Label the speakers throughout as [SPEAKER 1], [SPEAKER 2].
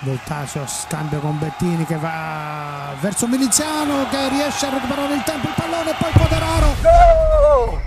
[SPEAKER 1] Voltasio, scambio con Bettini che va verso Miliziano che riesce a recuperare il tempo, il pallone e poi Quadraro.
[SPEAKER 2] No!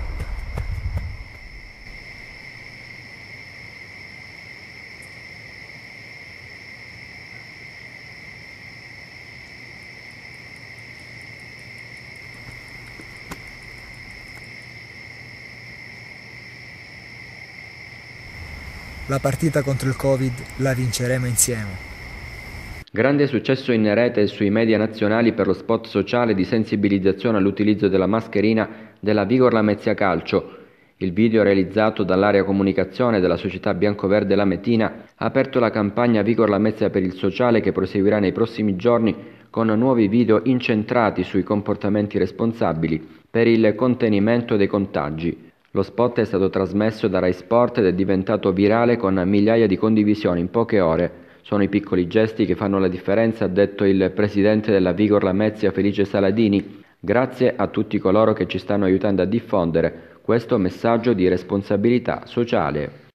[SPEAKER 2] La partita contro il Covid la vinceremo insieme.
[SPEAKER 3] Grande successo in rete e sui media nazionali per lo spot sociale di sensibilizzazione all'utilizzo della mascherina della Vigor Lamezia Calcio. Il video realizzato dall'area comunicazione della società biancoverde Lamettina ha aperto la campagna Vigor Lamezia per il sociale che proseguirà nei prossimi giorni con nuovi video incentrati sui comportamenti responsabili per il contenimento dei contagi. Lo spot è stato trasmesso da Rai Sport ed è diventato virale con migliaia di condivisioni in poche ore. Sono i piccoli gesti che fanno la differenza, ha detto il presidente della Vigor Lamezia Felice Saladini. Grazie a tutti coloro che ci stanno aiutando a diffondere questo messaggio di responsabilità sociale.